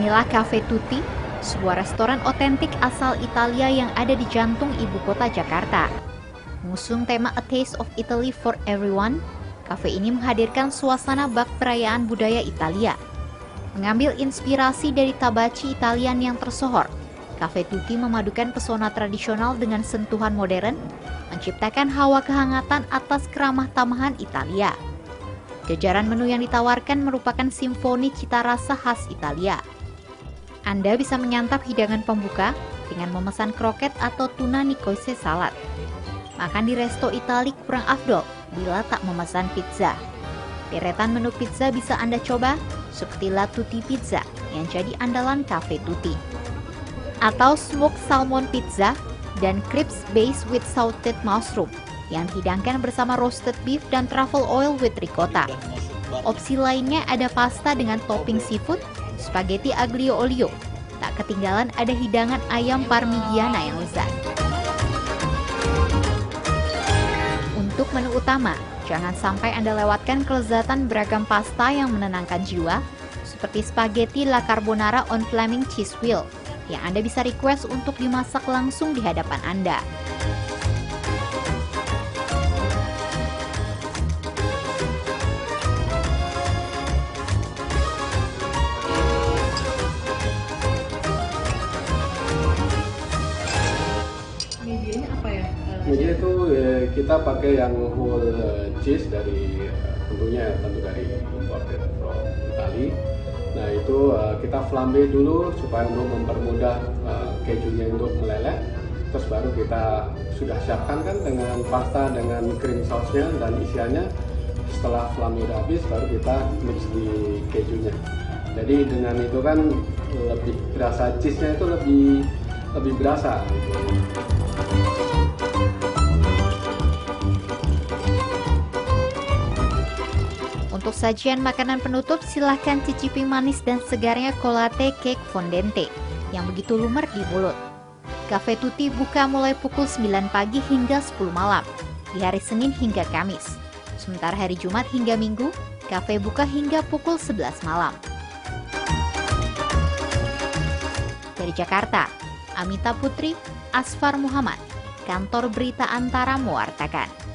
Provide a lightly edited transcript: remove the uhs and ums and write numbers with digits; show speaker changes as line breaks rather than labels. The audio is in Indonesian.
Inilah Cafe Tutti, sebuah restoran otentik asal Italia yang ada di jantung ibu kota Jakarta. Mengusung tema A Taste of Italy for Everyone, kafe ini menghadirkan suasana bak perayaan budaya Italia. Mengambil inspirasi dari tabaci Italian yang tersohor, Cafe Tutti memadukan pesona tradisional dengan sentuhan modern, menciptakan hawa kehangatan atas keramah tamahan Italia. Jajaran menu yang ditawarkan merupakan simfoni cita rasa khas Italia. Anda bisa menyantap hidangan pembuka dengan memesan kroket atau tuna nicose salad. Makan di resto Itali kurang afdol bila tak memesan pizza. Deretan menu pizza bisa Anda coba, seperti La Tutti Pizza yang jadi andalan Cafe Tutti. Atau smoked salmon pizza dan crepes based with salted mushroom yang dihidangkan bersama roasted beef dan truffle oil with ricotta. Opsi lainnya ada pasta dengan topping seafood, spaghetti aglio olio. Tak ketinggalan ada hidangan ayam parmigiana yang lezat. Untuk menu utama, jangan sampai Anda lewatkan kelezatan beragam pasta yang menenangkan jiwa, seperti spaghetti la carbonara on flaming cheese wheel, yang Anda bisa request untuk dimasak langsung di hadapan Anda.
Medianya apa ya?
Media itu kita pakai yang whole cheese dari tentu dari imported from Italy. Nah itu kita flambe dulu supaya untuk mempermudah kejunya untuk meleleh. Terus baru kita sudah siapkan kan dengan pasta dengan cream sauce-nya dan isiannya. Setelah flambe udah habis baru kita mix di kejunya. Jadi dengan itu kan lebih berasa cheese-nya itu lebih berasa.
Untuk sajian makanan penutup, silahkan cicipi manis dan segarnya Colate Cake Fondente yang begitu lumer di mulut. Cafe Tutti buka mulai pukul 9 pagi hingga 10 malam, di hari Senin hingga Kamis. Sementara hari Jumat hingga Minggu, kafe buka hingga pukul 11 malam. Dari Jakarta, Amita Putri, Asfar Muhammad, Kantor Berita Antara mewartakan.